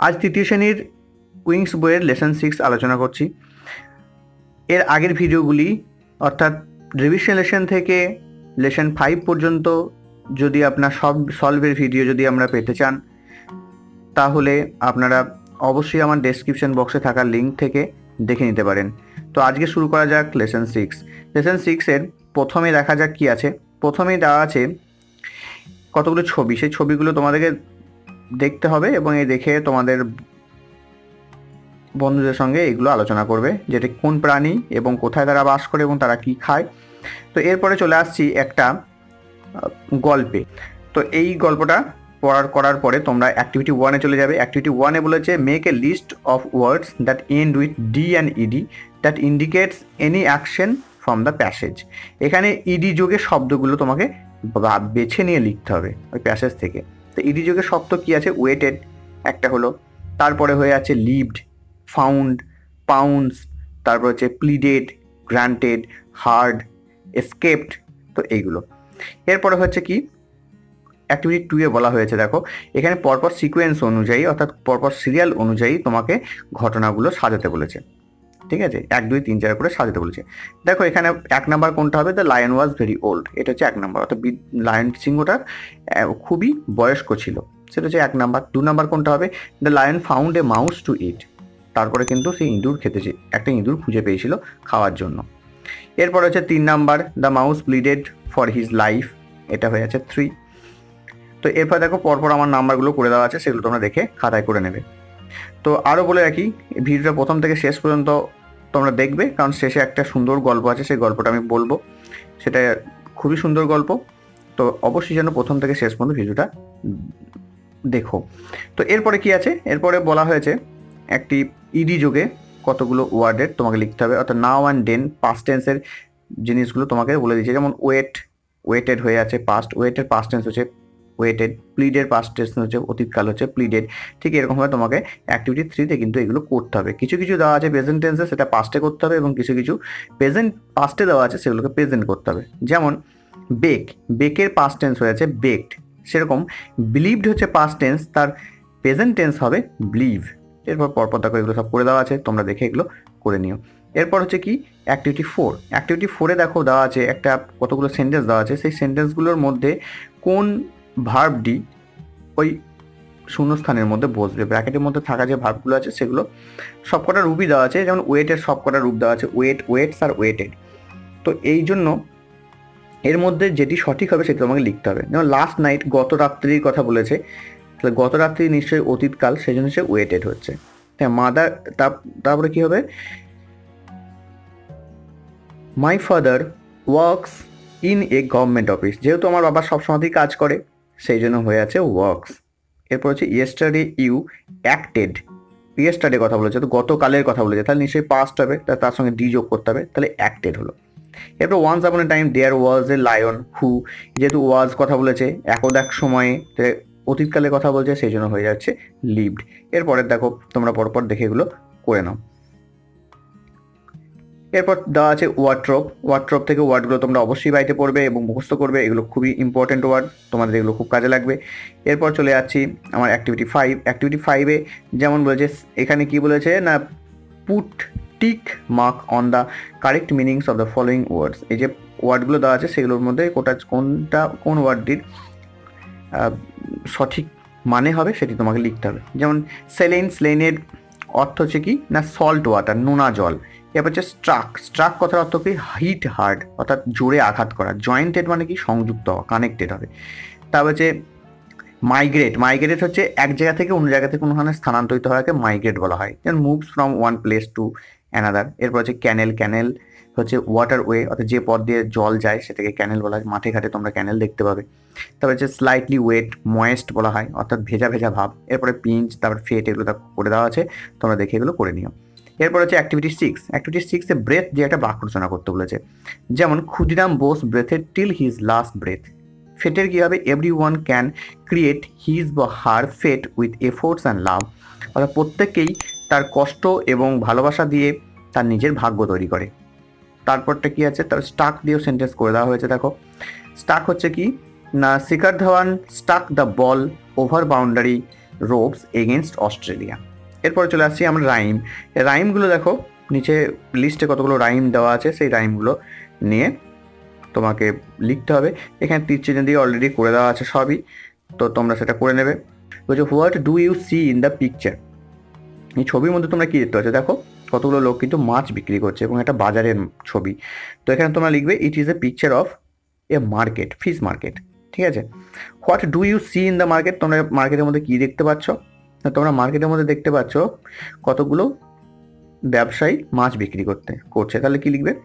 আজ তৃতীয় শ্রেণীর উইংস বইয়ের লেসন 6 আলোচনা করছি। এর আগের ভিডিওগুলি অর্থাৎ রিভিশন লেসন থেকে লেসন 5 পর্যন্ত যদি আপনার সব সলভের ভিডিও যদি আমরা পেতে চান, তাহলে আপনারা অবশ্যই আমার ডেসক্রিপশন বক্সে থাকা লিঙ্ক থেকে দেখে নিতে পারেন। তো আজকে শুরু করা যাক লেসন 6। লেসন 6-এর প্রথমে দেখা যাক কি আছে। প্রথমেই দেওয়া আছে কতগুলো ছবি, সেই ছবিগুলো তোমাদেরকে দেখতে হবে এবং এই দেখে তোমাদের বন্ধুদের সঙ্গে এগুলো আলোচনা করবে, যেটা কোন প্রাণী এবং কোথায় তারা বাস করে এবং তারা কি খায়। তো এরপরে চলে আসছি একটা গল্পে। তো এই গল্পটা করার পরে তোমরা অ্যাক্টিভিটি 1-এ চলে যাবে। অ্যাক্টিভিটি 1-এ বলেছে make a list of words that end with D and E D that indicates any action from the passage. এখানে ইডি যোগে শব্দগুলো তোমাকে বেছে নিয়ে লিখতে হবে ওই প্যাসেজ থেকে। তো ইডি যোগে শব্দ কি আছে? ওয়েটেড একটা হলো, তারপরে হয়ে আছে লিভড, ফাউন্ড, পাউন্ডস, তারপর হচ্ছে প্লিডেড, গ্রান্টেড, হার্ড, এসকেপড। তো এইগুলো এরপরে হচ্ছে কি অ্যাক্টিভিটি 2-এ বলা হয়েছে, দেখো এখানে পরপর সিকোয়েন্স অনুযায়ী অর্থাৎ পরপর সিরিয়াল অনুযায়ী তোমাকে ঘটনাগুলো সাজাতে বলেছে। ঠিক আছে, 1, 2, 3, 4 করে সাজাতে বলেছে। দেখো এখানে 1 নাম্বার কোনটা হবে? The lion was very old, এটা হচ্ছে 1 নাম্বার, অর্থাৎ লায়ন সিংহটা খুবই বয়স্ক ছিল, সেটা হচ্ছে 1 নাম্বার। 2 নাম্বার কোনটা হবে? The lion found a mouse to eat, তারপরে কিন্তু সেই ইঁদুর খেতেছে, একটা ইঁদুর খুঁজে পেয়েছিল খাওয়ার জন্য। এরপর হচ্ছে 3 number, the mouse pleaded for his life, এটা হয়ে আছে 3। তো এরপর দেখো পরপর আমার নাম্বারগুলো করে দেওয়া আছে, সেগুলো তোমরা দেখে খাতায় করে নেবে। তো আরও বলে রাখি, ভিডিওটা প্রথম থেকে শেষ পর্যন্ত তোমরা দেখবে, কারণ শেষে একটা সুন্দর গল্প আছে, সেই গল্পটা আমি বলবো, সেটা খুবই সুন্দর গল্প। তো অবশ্যই যেন প্রথম থেকে শেষ পর্যন্ত ভিডিওটা দেখো। তো এরপরে কি আছে? এরপরে বলা হয়েছে একটি ইডি যোগে কতগুলো ওয়ার্ডের তোমাকে লিখতে হবে, অর্থাৎ নাও অ্যান্ড দেন পাস্ট টেন্সের জিনিসগুলো তোমাকে বলে দিয়েছে। যেমন ওয়েটেড হয়ে আছে পাস্ট, ওয়েটের পাস্ট টেন্স হচ্ছে ওয়েটেড, প্লিডের পাস্ট টেন্স হচ্ছে অতীতকাল হচ্ছে প্লিডেড। ঠিক এরকমভাবে তোমাকে অ্যাক্টিভিটি 3-তে কিন্তু এগুলো করতে হবে। কিছু কিছু দেওয়া আছে প্রেজেন্ট টেন্সে, সেটা পাস্টে করতে হবে, এবং কিছু কিছু পাস্টে দেওয়া আছে সেগুলোকে প্রেজেন্ট করতে হবে। যেমন বেকের পাস্ট টেন্স হয়ে আছে বেকড, সেরকম বিলিভড হচ্ছে পাস্ট টেন্স, তার প্রেজেন্ট টেন্স হবে বিলিভ। এরপর পরপর দেখো এগুলো সব করে দেওয়া আছে, তোমরা দেখে এগুলো করে নিও। এরপর হচ্ছে কি অ্যাক্টিভিটি 4। অ্যাক্টিভিটি 4-এ দেখো দেওয়া আছে একটা কতগুলো সেন্টেন্স দেওয়া আছে, সেই সেন্টেন্সগুলোর মধ্যে কোন ভার্বটি ওই শূন্যস্থানের মধ্যে বসবে। ব্র্যাকেটের মধ্যে থাকা যে ভার্বগুলো আছে সেগুলো সবকটা রূপই দেওয়া আছে, যেমন ওয়েটের সবকটা রূপ দেওয়া আছে, ওয়েটস আর ওয়েটেড। তো এই জন্য এর মধ্যে যেটি সঠিক হবে সেটা তোমাকে লিখতে হবে। যেমন লাস্ট নাইট, গত রাত্রির কথা বলেছে, তাহলে গত রাত্রি নিশ্চয়ই অতীতকাল, সেই জন্য সে ওয়েটেড হচ্ছে। হ্যাঁ, মাদার, তারপরে কি হবে? My father works in a government office, যেহেতু আমার বাবা সবসময়তেই কাজ করে সেই জন্য হয়ে আছে ওয়ার্কস। এরপর হচ্ছে ইয়েস্টারডে ইউ অ্যাক্টেড, ইয়েস্টারডে কথা বলেছে, তো গতকালের কথা বলেছে, তাহলে নিশ্চয়ই পাস্ট হবে, তার সঙ্গে ডি যোগ করতে হবে, তাহলে অ্যাক্টেড হলো। এরপর once upon A time there was a lion হু, যেহেতু ওয়াজ কথা বলেছে, এক সময়ে অতীতকালের কথা বলছে, সেই জন্য হয়ে যাচ্ছে লিভড। এরপরের দেখো তোমরা পরপর দেখে এগুলো করে নাও। এরপর দেওয়া আছে ওয়ার্ডট্রপ থেকে ওয়ার্ডগুলো তোমরা অবশ্যই বাড়িতে পড়বে এবং মুখস্থ করবে, এগুলো খুবই ইম্পর্টেন্ট ওয়ার্ড, তোমাদের এগুলো খুব কাজে লাগবে। এরপর চলে যাচ্ছি আমার অ্যাক্টিভিটি 5। অ্যাক্টিভিটি 5-এ যেমন বলেছে, এখানে কি বলেছে না, put tick mark on the correct meanings of the following words. এই যে ওয়ার্ডগুলো দেওয়া আছে সেগুলোর মধ্যে কোন ওয়ার্ডটির সঠিক মানে হবে সেটি তোমাকে লিখতে হবে। যেমন স্লেনের অর্থ হচ্ছে কি না, সল্ট ওয়াটার, নোনা জল। এরপর হচ্ছে স্ট্রাক কথার অর্থ কি, হিট হার্ড, অর্থাৎ জোরে আঘাত করা। জয়েন্টেড মানে কি, সংযুক্ত হওয়া, কানেক্টেড হবে। তারপর হচ্ছে মাইগ্রেট হচ্ছে এক জায়গা থেকে অন্য জায়গা থেকে কোনোখানে স্থানান্তরিত হওয়াকে মাইগ্রেট বলা হয়, যেমন moves from one place to another. এরপর হচ্ছে ক্যানেল হচ্ছে ওয়াটারওয়ে, অর্থাৎ যে পথ দিয়ে জল যায় সেটাকে ক্যানেল বলা হয়। মাঠে ঘাটে তোমরা ক্যানেল দেখতে পাবে। তারপর হচ্ছে স্লাইটলি ওয়েট, ময়েস্ট বলা হয়, অর্থাৎ ভেজা ভাব। এরপরে পিঞ্চ, তারপর ফেট, এগুলো করে দেওয়া আছে, তোমরা দেখে এগুলো করে নিও। এরপর হচ্ছে অ্যাক্টিভিটি 6-এ ব্রেথ দিয়ে একটা বাক্য রচনা করতে বলেছে। যেমন Khudiram Bose breathed till his last breath. ফেটের কী হবে? Everyone can create his বা her fate with efforts and love, অর্থাৎ প্রত্যেকেই তার কষ্ট এবং ভালোবাসা দিয়ে তার নিজের ভাগ্য তৈরি করে। তারপরটা কি আছে? তার স্টাক দিয়েও সেন্টেন্স করে দেওয়া হয়েছে। দেখো স্টাক হচ্ছে কি না, Shikhar Dhawan struck the ball over boundary ropes against Australia. এরপরে চলে আসছি আমরা রাইমগুলো দেখো নিচে লিস্টে কতগুলো রাইম দেওয়া আছে, সেই রাইমগুলো নিয়ে তোমাকে লিখতে হবে। এখানে তীর চিহ্ন দিয়ে অলরেডি করে দেওয়া আছে সবই, তো তোমরা সেটা করে নেবে। বলছে what do you see in the picture, এই ছবির মধ্যে তোমরা কি দেখতে পাচ্ছ, দেখো কতগুলো লোক কিন্তু মাছ বিক্রি করছে এবং একটা বাজারের ছবি। তো এখানে তোমরা লিখবে it is a picture of a market, fish market. ঠিক আছে, what do you see in the market, তোমরা মার্কেটের মধ্যে কি দেখতে পাচ্ছ, তোমরা মার্কেটের মধ্যে দেখতে পাচ্ছ কতগুলো ব্যবসায়ী মাছ বিক্রি করছে। তাহলে কি লিখবে,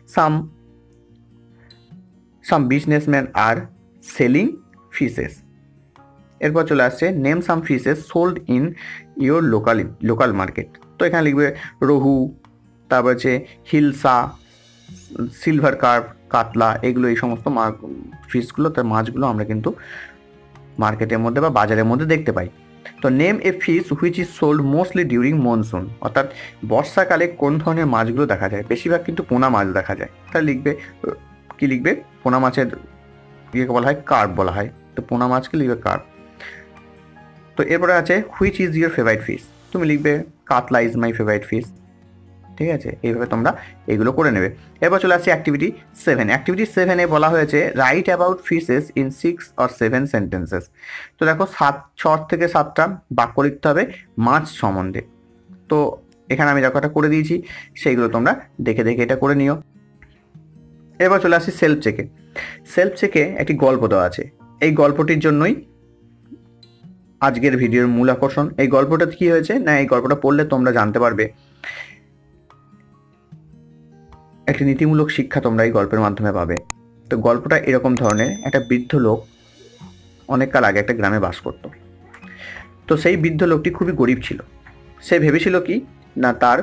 some businessman are selling fishes. এরপর চলে আসছে name some fishes sold in your local market. তো এখানে লিখবে রোহু, তারপর হচ্ছে হিলসা, সিলভার কার্প, কাতলা, এগুলো এই সমস্ত ফিশগুলো, তার মাছগুলো আমরা কিন্তু মার্কেটের মধ্যে বা বাজারের মধ্যে দেখতে পাই। তো name a fish which is sold mostly during monsoon, অর্থাৎ বর্ষাকালে কোন ধরনের মাছগুলো দেখা যায়, বেশিরভাগ কিন্তু পোনা মাছ দেখা যায়। তাহলে লিখবে কি লিখবে, পোনা মাছের ইয়েকে বলা হয় কার্প বলা হয়, তো পোনা মাছকে লিখবে কার্প। তো এরপরে আছে which is your favourite fish, তুমি লিখবে কাতলা ইজ মাই ফেভারিট ফিশ। ঠিক আছে, এইভাবে তোমরা এগুলো করে নেবে। এরপর চলে আসছে অ্যাক্টিভিটি 7। অ্যাক্টিভিটি 7-এ বলা হয়েছে write about fishes in 6 or 7 sentences. তো দেখো 6 থেকে 7টা বাক্য লিখতে হবে মাছ সম্বন্ধে। তো এখানে আমি দেখো একটা করে দিয়েছি, সেইগুলো তোমরা দেখে দেখে এটা করে নিও। এবার চলে আসি সেলফ চেকে একটি গল্প দেওয়া আছে, এই গল্পটির জন্যই আজকের ভিডিওর মূল আকর্ষণ। এই গল্পটা কি হয়েছে না, এই গল্পটা পড়লে তোমরা জানতে পারবে একটি নীতিমূলক শিক্ষা তোমরা এই গল্পের মাধ্যমে পাবে। তো গল্পটা এরকম ধরনের, একটা বৃদ্ধ লোক অনেককাল আগে একটা গ্রামে বাস করত। তো সেই বৃদ্ধ লোকটি খুবই গরিব ছিল। সে ভেবেছিল কি না, তার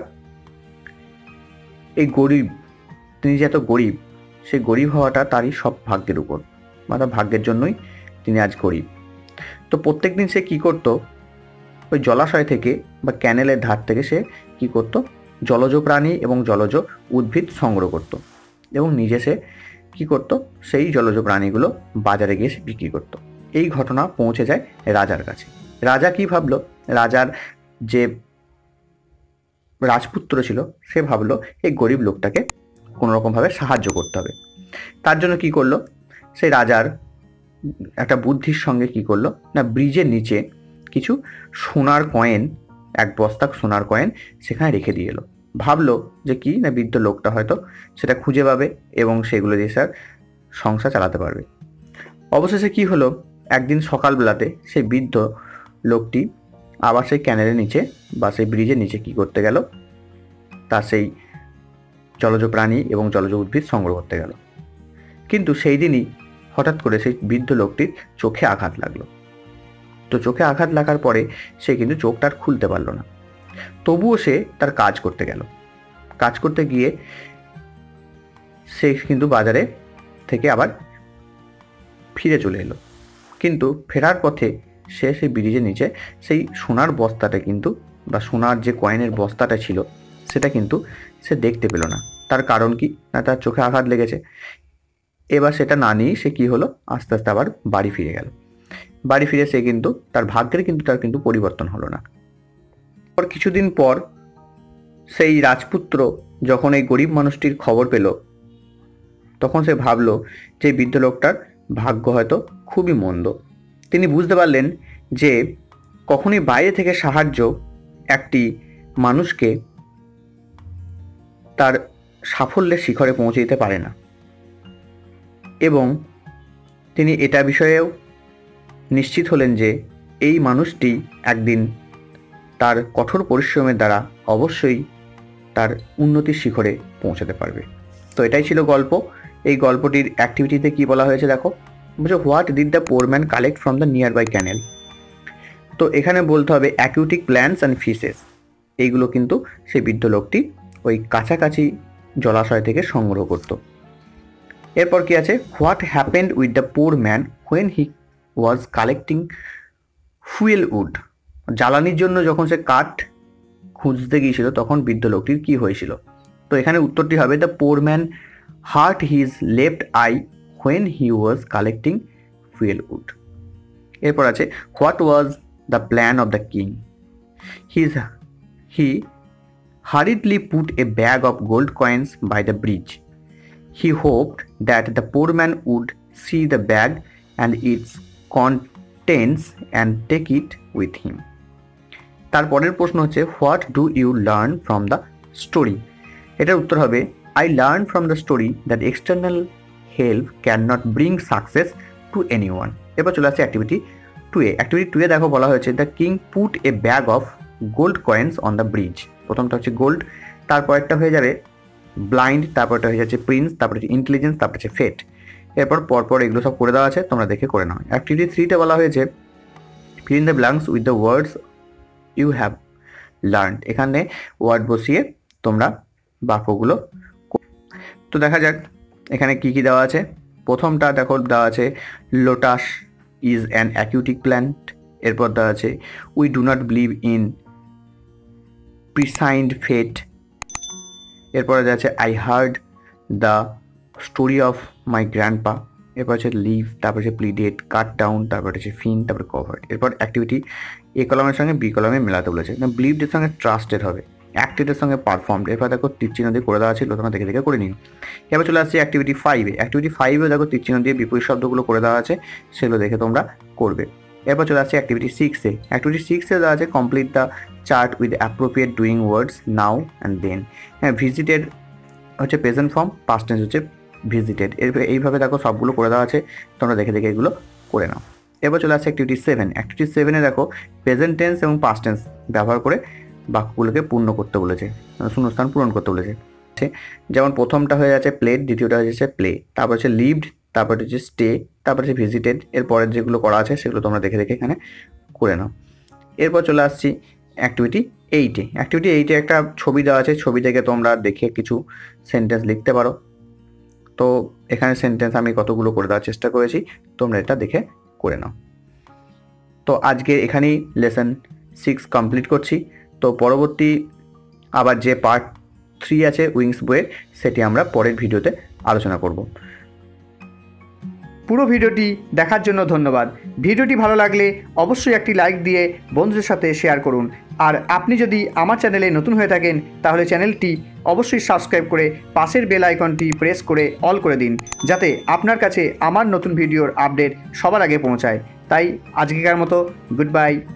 এই গরিব, তিনি যে এত গরিব, সেই গরিব হওয়াটা তারই সব ভাগ্যের উপর, মানে তার ভাগ্যের জন্যই তিনি আজ গরিব। তো প্রত্যেকদিন সে কি করত, ওই জলাশয় থেকে বা ক্যানেলের ধার থেকে সে কি করত, জলজ প্রাণী এবং জলজ উদ্ভিদ সংগ্রহ করত এবং নিজে সে কি করত, সেই জলজ প্রাণীগুলো বাজারে গিয়ে সে বিক্রি করত। এই ঘটনা পৌঁছে যায় রাজার কাছে। রাজা কি ভাবলো, রাজার যে রাজপুত্র ছিল সে ভাবলো এই গরিব লোকটাকে কোনোরকমভাবে সাহায্য করতে হবে। তার জন্য কি করলো, সেই রাজার একটা বুদ্ধির সঙ্গে কি করলো না, ব্রিজের নিচে কিছু সোনার কয়েন, এক বস্তা সোনার কয়েন সেখানে রেখে দিয়ে এলো। ভাবলো যে কি না, বৃদ্ধ লোকটা হয়তো সেটা খুঁজে পাবে এবং সেগুলো দিয়ে স্যার সংসার চালাতে পারবে। অবশেষে কি হলো, একদিন সকালবেলাতে সেই বৃদ্ধ লোকটি আবার সেই ক্যানেলের নিচে বা সেই ব্রিজের নিচে কি করতে গেল, তার সেই জলজ প্রাণী এবং জলজ উদ্ভিদ সংগ্রহ করতে গেল। কিন্তু সেই দিনই হঠাৎ করে সেই বৃদ্ধ লোকটির চোখে আঘাত লাগলো। তো চোখে আঘাত লাগার পরে সে কিন্তু চোখটা আর খুলতে পারলো না। তবুও সে তার কাজ করতে গেল। কাজ করতে গিয়ে সে কিন্তু বাজারে থেকে আবার ফিরে চলে এলো। কিন্তু ফেরার পথে সে সেই ব্রিজের নিচে সেই সোনার বস্তাটা কিন্তু, বা সোনার যে কয়েনের বস্তাটা ছিল সেটা কিন্তু সে দেখতে পেল না। তার কারণ কি না, তার চোখে আঘাত লেগেছে। এবার সেটা না নিয়ে সে কি হলো, আস্তে আস্তে আবার বাড়ি ফিরে গেল। বাড়ি ফিরে সে কিন্তু তার ভাগ্যের তার কিন্তু পরিবর্তন হলো না। কিছুদিন পর সেই রাজপুত্র যখন এই গরিব মানুষটির খবর পেল, তখন সে ভাবলো যে বৃদ্ধ লোকটার ভাগ্য হয়তো খুবই মন্দ। তিনি বুঝতে পারলেন যে কখনই বাইরে থেকে সাহায্য একটি মানুষকে তার সাফল্যের শিখরে পৌঁছে দিতে পারে না, এবং তিনি এটা বিষয়েও নিশ্চিত হলেন যে এই মানুষটি একদিন তার কঠোর পরিশ্রমের দ্বারা অবশ্যই তার উন্নতির শিখরে পৌঁছাতে পারবে। তো এটাই ছিল গল্প। এই গল্পটির অ্যাক্টিভিটিতে কি বলা হয়েছে দেখো, বুঝো what did the poor man collect from the nearby canal. তো এখানে বলতে হবে অ্যাকুয়াটিক প্ল্যান্টস অ্যান্ড ফিশেস, এইগুলো কিন্তু সেই বৃদ্ধ লোকটি ওই কাছাকাছি জলাশয় থেকে সংগ্রহ করত। এরপর কি আছে, what happened with the poor man when he was collecting fuel wood. জ্বালানির জন্য যখন সে কাঠ খুঁজতে গিয়েছিল তখন বৃদ্ধ লোকটির কি হয়েছিল। তো এখানে উত্তরটি হবে the poor man hurt his left eye when he was collecting fuel wood. এরপর আছে what was the plan of the king. He hurriedly put a bag of gold coins by the bridge. He hoped that the poor man would see the bag and its contents and take it with him. তারপরের প্রশ্ন হচ্ছে, what do you learn from the story? এটার উত্তর হবে, I learn from the story that external help cannot bring success to anyone. এবার চলে আসছে activity 2A। Activity 2A দেখো বলা হয়েছে, the king put a bag of gold coins on the bridge. প্রথমটা হচ্ছে গোল্ড, তারপরেরটা হয়ে যাবে ব্লাইন্ড, তারপরটা হয়ে যাচ্ছে প্রিন্স, তারপরে হচ্ছে ইন্টেলিজেন্স, তারপরে হচ্ছে ফেট। এরপর পরপর এগুলো সব করে দেওয়া আছে, তোমরা দেখে করে নাও। অ্যাক্টিভিটি 3তে বলা হয়েছে, fill in the blanks with the words you have learned. এখানে ওয়ার্ড বসিয়ে তোমরা বাক্যগুলো। তো দেখা যাক এখানে কি কি দেওয়া আছে। প্রথমটা দেখো দেওয়া আছে, lotus is an aquatic plant. এরপর দেওয়া আছে, we do not believe in preassigned fate. এরপরে দেওয়া আছে, I heard the story of my grandpa. এরপর হচ্ছে লিভ, তারপর হচ্ছে প্লিডেড, কাট ডাউন, তারপর হচ্ছে ফিন, তারপর কভার্ড। এরপর অ্যাক্টিভিটি এ কলমের সঙ্গে বি কলমে মেলাতে বলেছে। বিলিভডের সঙ্গে ট্রাস্টেড হবে, অ্যাক্টেডের সঙ্গে পারফর্মড। এরপর দেখো তীরচিহ্ন দিয়ে করে দেওয়া ছিল, তোমরা দেখে দেখে করে নিও। এবার চলে আসছে অ্যাক্টিভিটি 5-এ। অ্যাক্টিভিটি 5-এ দেখো তীরচিহ্ন দিয়ে বিপরীত শব্দগুলো করে দেওয়া আছে, সেগুলো দেখে তোমরা করবে। এরপর চলে আসছে অ্যাক্টিভিটি 6-এ। অ্যাক্টিভিটি 6-এ দেওয়া আছে, complete the chart with appropriate doing words now and then. হ্যাঁ, ভিজিটেড হচ্ছে প্রেজেন্ট ফর্ম, পাস্ট টেন্স হচ্ছে ভিজিটেড। এইভাবে দেখো সবগুলো করে দেওয়া আছে, তোমরা দেখে দেখে এগুলো করে নাও। এবার চলে আসছে অ্যাক্টিভিটি 7। অ্যাক্টিভিটি 7-এ দেখো প্রেজেন্ট টেন্স এবং পাস্ট টেন্স ব্যবহার করে বাক্যগুলোকে পূর্ণ করতে বলেছে, শূন্যস্থান পূরণ করতে বলেছে। যেমন প্রথমটা হয়ে যাচ্ছে প্লেড, দ্বিতীয়টা হয়ে যাচ্ছে প্লে, তারপর হচ্ছে লিভড, তারপর হচ্ছে স্টে, তারপর হচ্ছে ভিজিটেড। এরপরের যেগুলো করা আছে সেগুলো তোমরা দেখে দেখে এখানে করে নাও। এরপর চলে আসছি অ্যাক্টিভিটি 8-এ। অ্যাক্টিভিটি 8-এ একটা ছবি দেওয়া আছে, ছবি থেকে তোমরা দেখে কিছু সেন্টেন্স লিখতে পারো। তো এখানে সেন্টেন্স আমি কতগুলো করে দেওয়ার চেষ্টা করেছি, তোমরা এটা দেখে করে নাও। তো আজকে এখানেই লেসন 6 কমপ্লিট করছি। তো পরবর্তী আবার যে পার্ট 3 আছে উইংস বইয়ের, সেটি আমরা পরের ভিডিওতে আলোচনা করব। পুরো ভিডিওটি দেখার জন্য ধন্যবাদ। ভিডিওটি ভালো লাগলে অবশ্যই একটি লাইক দিয়ে বন্ধুদের সাথে শেয়ার করুন। আর আপনি যদি আমার চ্যানেলে নতুন হয়ে থাকেন তাহলে চ্যানেলটি অবশ্যই সাবস্ক্রাইব করে পাশের বেল আইকনটি প্রেস করে অল করে দিন, যাতে আপনার কাছে আমার নতুন ভিডিওর আপডেট সবার আগে পৌঁছায়। তাই আজকেকার মতো গুড বাই।